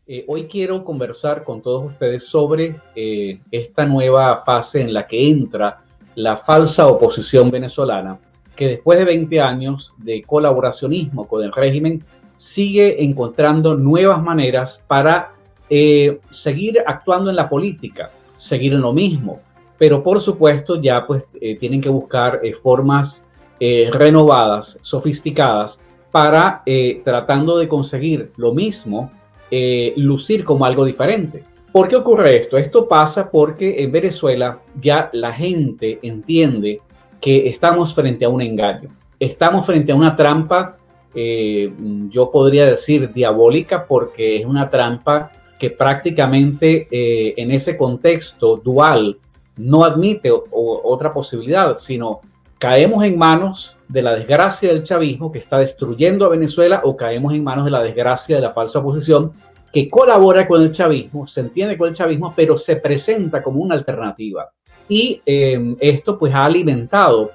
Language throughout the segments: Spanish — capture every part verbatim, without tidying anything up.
Eh, hoy quiero conversar con todos ustedes sobre eh, esta nueva fase en la que entra la falsa oposición venezolana, que después de veinte años de colaboracionismo con el régimen, sigue encontrando nuevas maneras para eh, seguir actuando en la política, seguir en lo mismo, pero por supuesto ya pues eh, tienen que buscar eh, formas eh, renovadas, sofisticadas, para eh, tratando de conseguir lo mismo, Eh, lucir como algo diferente. ¿Por qué ocurre esto? Esto pasa porque en Venezuela ya la gente entiende que estamos frente a un engaño. Estamos frente a una trampa, eh, yo podría decir diabólica, porque es una trampa que prácticamente eh, en ese contexto dual no admite o, o, otra posibilidad, sino caemos en manos de la desgracia del chavismo que está destruyendo a Venezuela, o caemos en manos de la desgracia de la falsa oposición que colabora con el chavismo, se entiende con el chavismo, pero se presenta como una alternativa. Y eh, esto pues ha alimentado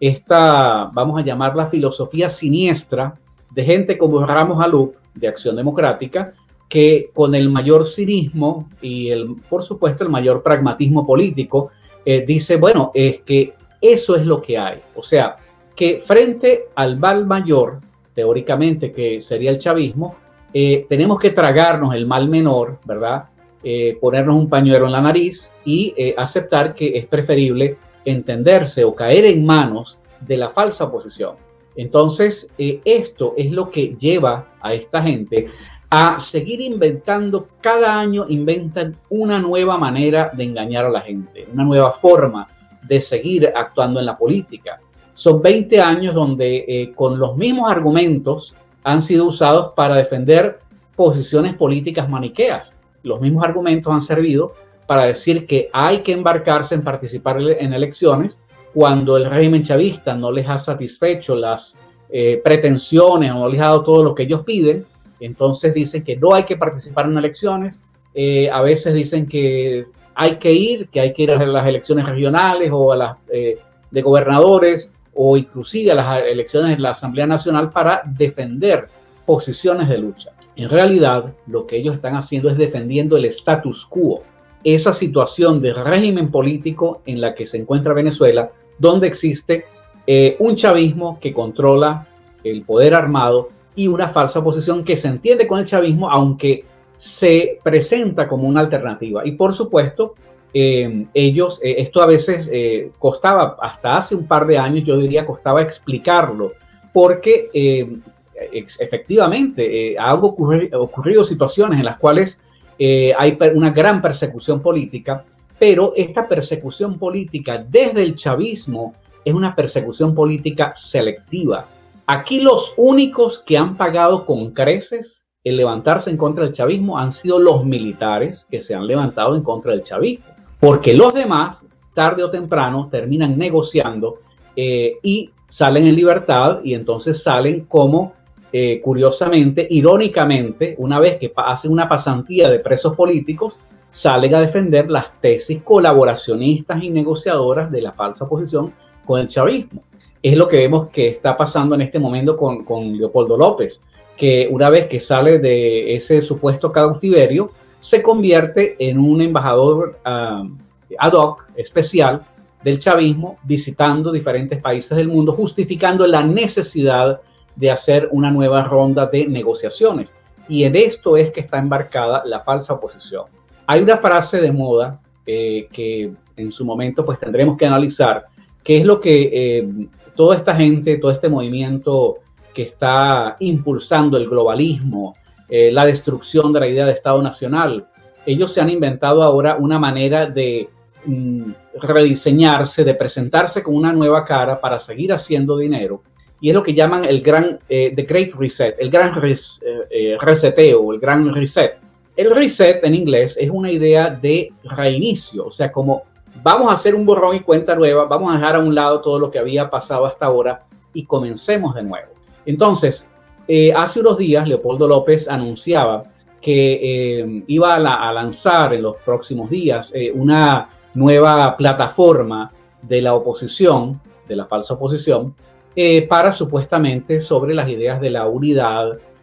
esta, vamos a llamarla filosofía siniestra de gente como Ramos Alup, de Acción Democrática, que con el mayor cinismo y el, por supuesto el mayor pragmatismo político, eh, dice, bueno, es que eso es lo que hay. O sea, que frente al mal mayor, teóricamente, que sería el chavismo, eh, tenemos que tragarnos el mal menor, ¿verdad? Eh, ponernos un pañuelo en la nariz y eh, aceptar que es preferible entenderse o caer en manos de la falsa oposición. Entonces, eh, esto es lo que lleva a esta gente a seguir inventando, cada año inventan una nueva manera de engañar a la gente, una nueva forma de seguir actuando en la política. Son veinte años donde eh, con los mismos argumentos han sido usados para defender posiciones políticas maniqueas. Los mismos argumentos han servido para decir que hay que embarcarse en participar en elecciones cuando el régimen chavista no les ha satisfecho las eh, pretensiones o no les ha dado todo lo que ellos piden. Entonces dicen que no hay que participar en elecciones. Eh, a veces dicen que hay que ir, que hay que ir a las elecciones regionales o a las eh, de gobernadores, o inclusive a las elecciones de la Asamblea Nacional para defender posiciones de lucha. En realidad, lo que ellos están haciendo es defendiendo el status quo, esa situación de régimen político en la que se encuentra Venezuela, donde existe eh, un chavismo que controla el poder armado y una falsa oposición que se entiende con el chavismo, aunque se presenta como una alternativa. Y por supuesto, Eh, ellos, eh, esto a veces eh, costaba, hasta hace un par de años, yo diría, costaba explicarlo, porque eh, ex, efectivamente eh, han ocurrido, ocurrido situaciones en las cuales eh, hay una gran persecución política, pero esta persecución política desde el chavismo es una persecución política selectiva. Aquí los únicos que han pagado con creces el levantarse en contra del chavismo han sido los militares que se han levantado en contra del chavismo. Porque los demás, tarde o temprano, terminan negociando eh, y salen en libertad, y entonces salen como, eh, curiosamente, irónicamente, una vez que hacen una pasantía de presos políticos, salen a defender las tesis colaboracionistas y negociadoras de la falsa oposición con el chavismo. Es lo que vemos que está pasando en este momento con, con Leopoldo López, que una vez que sale de ese supuesto cautiverio, se convierte en un embajador uh, ad hoc, especial, del chavismo, visitando diferentes países del mundo, justificando la necesidad de hacer una nueva ronda de negociaciones. Y en esto es que está embarcada la falsa oposición. Hay una frase de moda eh, que en su momento pues tendremos que analizar, que es lo que eh, toda esta gente, todo este movimiento que está impulsando el globalismo, Eh, la destrucción de la idea de Estado Nacional. Ellos se han inventado ahora una manera de mm, rediseñarse, de presentarse con una nueva cara para seguir haciendo dinero. Y es lo que llaman el gran, eh, the Great Reset, el gran res, eh, reseteo, el gran reset. El reset en inglés es una idea de reinicio, o sea, como vamos a hacer un borrón y cuenta nueva, vamos a dejar a un lado todo lo que había pasado hasta ahora y comencemos de nuevo. Entonces, Eh, hace unos días Leopoldo López anunciaba que eh, iba a, la, a lanzar en los próximos días eh, una nueva plataforma de la oposición, de la falsa oposición, eh, para supuestamente sobre las ideas de la unidad,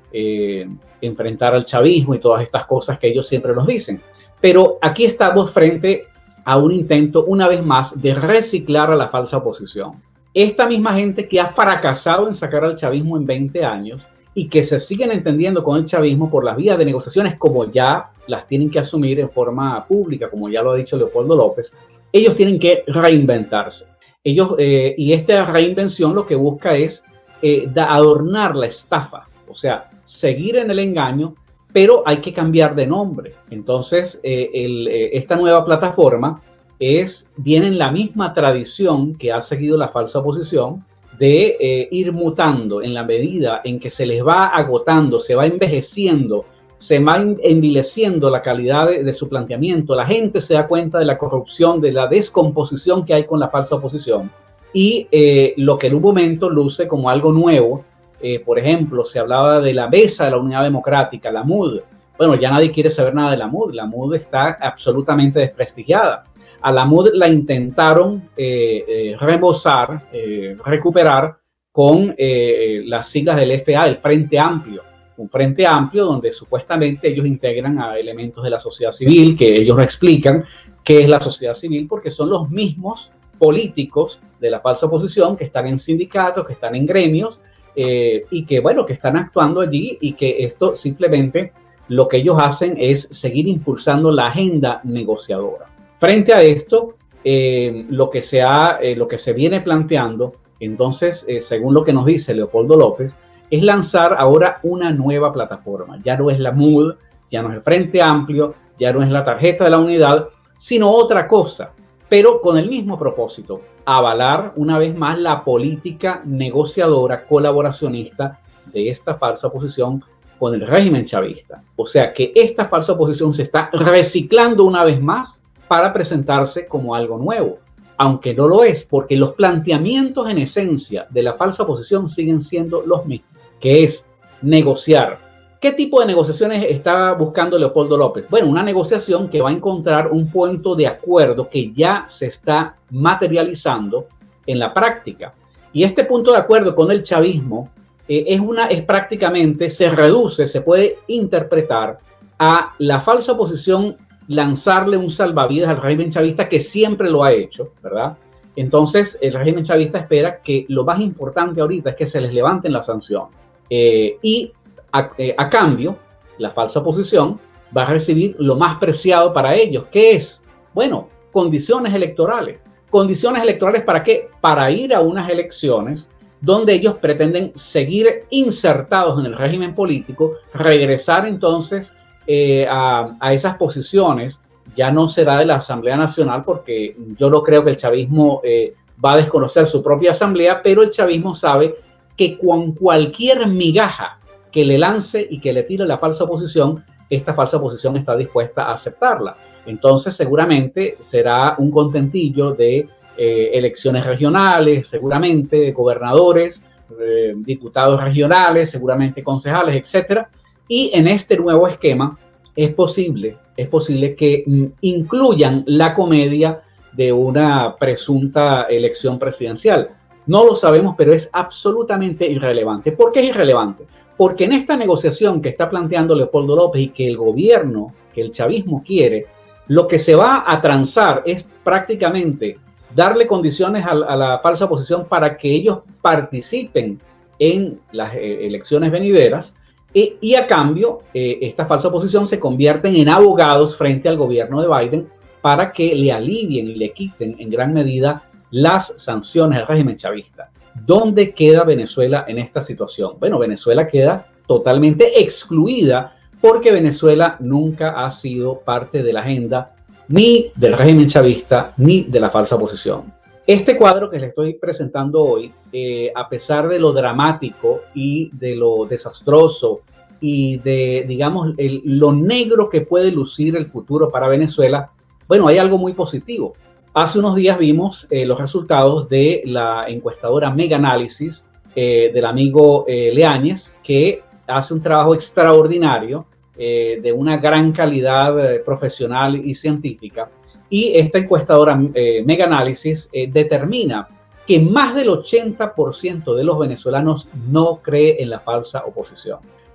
eh, enfrentar al chavismo y todas estas cosas que ellos siempre nos dicen. Pero aquí estamos frente a un intento, una vez más, de reciclar a la falsa oposición. Esta misma gente que ha fracasado en sacar al chavismo en veinte años y que se siguen entendiendo con el chavismo por las vías de negociaciones como ya las tienen que asumir en forma pública, como ya lo ha dicho Leopoldo López, ellos tienen que reinventarse. Ellos, eh, y esta reinvención lo que busca es eh, adornar la estafa, o sea, seguir en el engaño, pero hay que cambiar de nombre. Entonces, eh, el, eh, esta nueva plataforma es, viene en la misma tradición que ha seguido la falsa oposición, de eh, ir mutando en la medida en que se les va agotando, se va envejeciendo, se va envileciendo la calidad de, de su planteamiento. La gente se da cuenta de la corrupción, de la descomposición que hay con la falsa oposición. Y eh, lo que en un momento luce como algo nuevo, eh, por ejemplo, se hablaba de la Mesa de la Unidad Democrática, la M U D. Bueno, ya nadie quiere saber nada de la M U D. La M U D está absolutamente desprestigiada. A la M U D la intentaron eh, eh, remozar, eh, recuperar con eh, las siglas del F A, el Frente Amplio. Un Frente Amplio donde supuestamente ellos integran a elementos de la sociedad civil, que ellos no explican qué es la sociedad civil, porque son los mismos políticos de la falsa oposición que están en sindicatos, que están en gremios, eh, y que, bueno, que están actuando allí, y que esto simplemente lo que ellos hacen es seguir impulsando la agenda negociadora. Frente a esto, eh, lo, que se ha, eh, lo que se viene planteando, entonces, eh, según lo que nos dice Leopoldo López, es lanzar ahora una nueva plataforma. Ya no es la M U D, ya no es el Frente Amplio, ya no es la tarjeta de la unidad, sino otra cosa, pero con el mismo propósito: avalar una vez más la política negociadora, colaboracionista de esta falsa oposición con el régimen chavista. O sea que esta falsa oposición se está reciclando una vez más para presentarse como algo nuevo, aunque no lo es, porque los planteamientos en esencia de la falsa oposición siguen siendo los mismos, que es negociar. ¿Qué tipo de negociaciones está buscando Leopoldo López? Bueno, una negociación que va a encontrar un punto de acuerdo que ya se está materializando en la práctica. Y este punto de acuerdo con el chavismo eh, es, una, es prácticamente, se reduce, se puede interpretar a la falsa oposición lanzarle un salvavidas al régimen chavista, que siempre lo ha hecho, ¿verdad? Entonces, el régimen chavista espera que lo más importante ahorita es que se les levanten las sanciones. Eh, y a, eh, a cambio, la falsa oposición va a recibir lo más preciado para ellos, que es, bueno, condiciones electorales. ¿Condiciones electorales para qué? Para ir a unas elecciones donde ellos pretenden seguir insertados en el régimen político, regresar entonces Eh, a, a esas posiciones. Ya no será de la Asamblea Nacional, porque yo no creo que el chavismo eh, va a desconocer su propia asamblea, pero el chavismo sabe que con cualquier migaja que le lance y que le tire la falsa oposición, esta falsa oposición está dispuesta a aceptarla. Entonces seguramente será un contentillo de eh, elecciones regionales, seguramente de gobernadores, eh, diputados regionales, seguramente concejales, etcétera. Y en este nuevo esquema es posible, es posible que mm, incluyan la comedia de una presunta elección presidencial. No lo sabemos, pero es absolutamente irrelevante. ¿Por qué es irrelevante? Porque en esta negociación que está planteando Leopoldo López y que el gobierno, que el chavismo quiere, lo que se va a transar es prácticamente darle condiciones a, a la falsa oposición para que ellos participen en las eh, elecciones venideras. Y, y a cambio, eh, esta falsa oposición se convierten en abogados frente al gobierno de Biden para que le alivien y le quiten en gran medida las sanciones al régimen chavista. ¿Dónde queda Venezuela en esta situación? Bueno, Venezuela queda totalmente excluida, porque Venezuela nunca ha sido parte de la agenda ni del régimen chavista ni de la falsa oposición. Este cuadro que les estoy presentando hoy, eh, a pesar de lo dramático y de lo desastroso y de, digamos, el, lo negro que puede lucir el futuro para Venezuela, bueno, hay algo muy positivo. Hace unos días vimos eh, los resultados de la encuestadora Mega Análisis eh, del amigo eh, Leáñez, que hace un trabajo extraordinario eh, de una gran calidad eh, profesional y científica. Y esta encuestadora eh, Mega Análisis eh, determina que más del ochenta por ciento de los venezolanos no cree en la falsa oposición.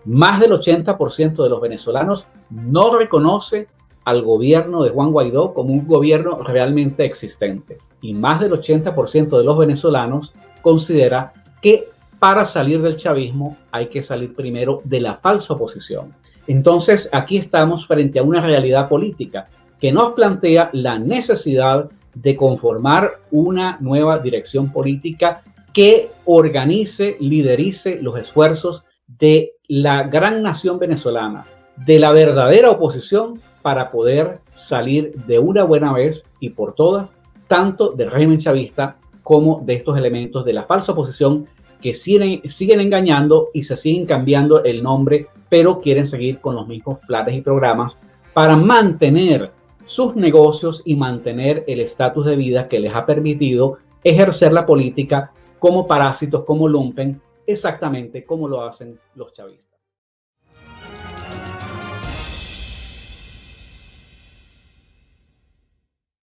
Más del ochenta por ciento de los venezolanos no reconoce al gobierno de Juan Guaidó como un gobierno realmente existente. Y más del ochenta por ciento de los venezolanos considera que para salir del chavismo hay que salir primero de la falsa oposición. Entonces, aquí estamos frente a una realidad política que nos plantea la necesidad de conformar una nueva dirección política que organice, liderice los esfuerzos de la gran nación venezolana, de la verdadera oposición, para poder salir de una buena vez y por todas, tanto del régimen chavista como de estos elementos de la falsa oposición que siguen, siguen engañando y se siguen cambiando el nombre, pero quieren seguir con los mismos planes y programas para mantener sus negocios y mantener el estatus de vida que les ha permitido ejercer la política como parásitos, como lumpen, exactamente como lo hacen los chavistas.